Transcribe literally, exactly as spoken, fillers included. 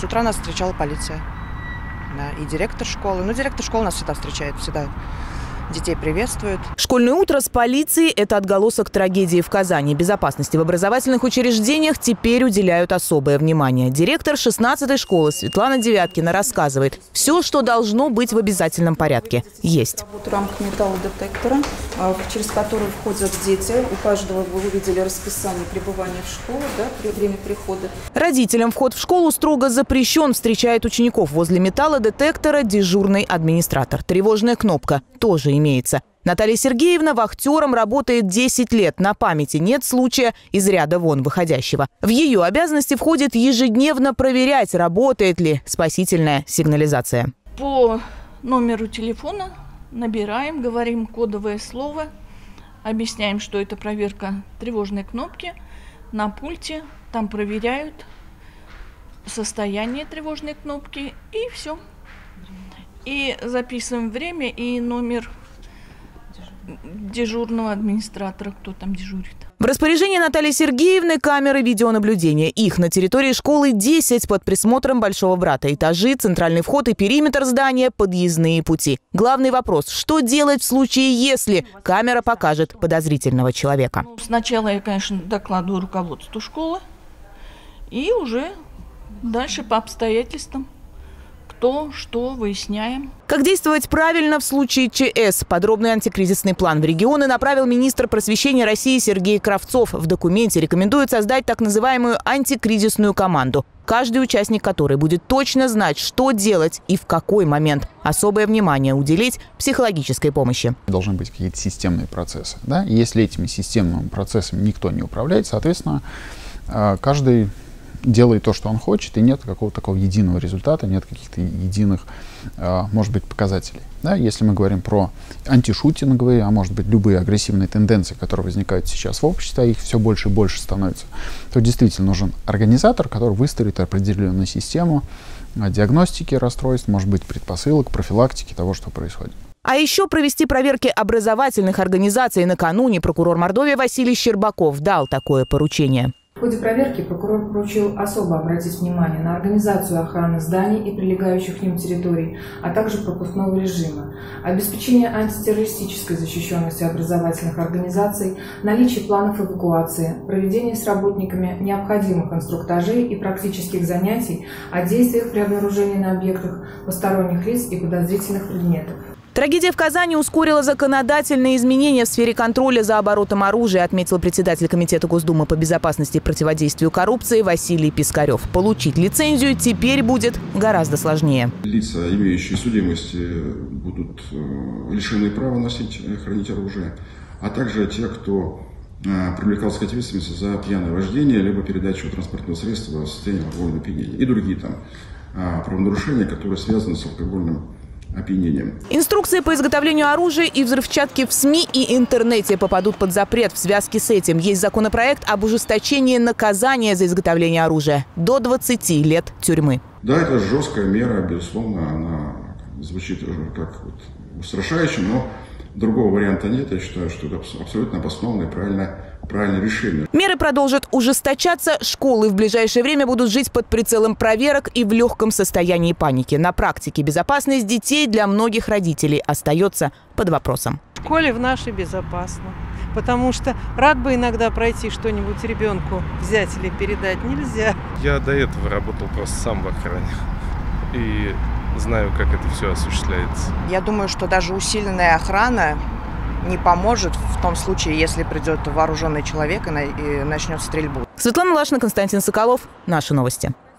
с утра нас встречала полиция. Да, и директор школы. Ну, директор школы нас всегда встречает, всегда детей приветствует. Школьное утро с полицией – это отголосок трагедии в Казани. Безопасности в образовательных учреждениях теперь уделяют особое внимание. Директор шестнадцатой школы Светлана Девяткина рассказывает, все, что должно быть в обязательном порядке, есть. В рамках металлодетектора, через который входят дети. У каждого вы увидели расписание пребывания в школе, да, при время прихода. Родителям вход в школу строго запрещен. Встречает учеников возле металлодетектора дежурный администратор. Тревожная кнопка тоже имеется. Наталья Сергеевна вахтером работает десять лет. На памяти нет случая из ряда вон выходящего. В ее обязанности входит ежедневно проверять, работает ли спасительная сигнализация. По номеру телефона набираем, говорим кодовое слово, объясняем, что это проверка тревожной кнопки. На пульте там проверяют состояние тревожной кнопки и все. И записываем время и номер дежурного администратора, кто там дежурит. В распоряжении Натальи Сергеевны камеры видеонаблюдения. Их на территории школы десять под присмотром большого брата. Этажи, центральный вход и периметр здания, подъездные пути. Главный вопрос – что делать в случае, если камера покажет подозрительного человека? Ну, сначала я, конечно, докладываю руководству школы и уже дальше по обстоятельствам. То, что выясняем. Как действовать правильно в случае ЧС? Подробный антикризисный план в регионы направил министр просвещения России Сергей Кравцов. В документе рекомендует создать так называемую антикризисную команду, каждый участник которой будет точно знать, что делать и в какой момент. Особое внимание уделить психологической помощи. Должны быть какие-то системные процессы. Да? Если этими системными процессами никто не управляет, соответственно, каждый делает то, что он хочет, и нет какого-то такого единого результата, нет каких-то единых, может быть, показателей. Да? Если мы говорим про антишутинговые, а может быть, любые агрессивные тенденции, которые возникают сейчас в обществе, а их все больше и больше становится, то действительно нужен организатор, который выстроит определенную систему диагностики расстройств, может быть, предпосылок, профилактики того, что происходит. А еще провести проверки образовательных организаций. Накануне прокурор Мордовии Василий Щербаков дал такое поручение. В ходе проверки прокурор поручил особо обратить внимание на организацию охраны зданий и прилегающих к ним территорий, а также пропускного режима, обеспечение антитеррористической защищенности образовательных организаций, наличие планов эвакуации, проведение с работниками необходимых инструктажей и практических занятий о действиях при обнаружении на объектах посторонних лиц и подозрительных предметов. Трагедия в Казани ускорила законодательные изменения в сфере контроля за оборотом оружия, отметил председатель Комитета Госдумы по безопасности и противодействию коррупции Василий Пискарев. Получить лицензию теперь будет гораздо сложнее. Лица, имеющие судимость, будут лишены права носить, хранить оружие, а также те, кто привлекался к ответственности за пьяное вождение, либо передачу транспортного средства в состоянии алкогольного опьянения. И другие там правонарушения, которые связаны с алкогольным опьянением. Инструкции по изготовлению оружия и взрывчатки в СМИ и интернете попадут под запрет. В связке с этим есть законопроект об ужесточении наказания за изготовление оружия до двадцати лет тюрьмы. Да, это жесткая мера, безусловно, она звучит как вот устрашающе, но другого варианта нет. Я считаю, что это абсолютно обоснованное и правильное, правильное решение. Меры продолжат ужесточаться. Школы в ближайшее время будут жить под прицелом проверок и в легком состоянии паники. На практике безопасность детей для многих родителей остается под вопросом. В школе в нашей безопасно. Потому что рад бы иногда пройти что-нибудь ребенку взять или передать. Нельзя. Я до этого работал просто сам в охране. И знаю, как это все осуществляется. Я думаю, что даже усиленная охрана не поможет в том случае, если придет вооруженный человек и начнет стрельбу. Светлана Лашина, Константин Соколов. Наши новости.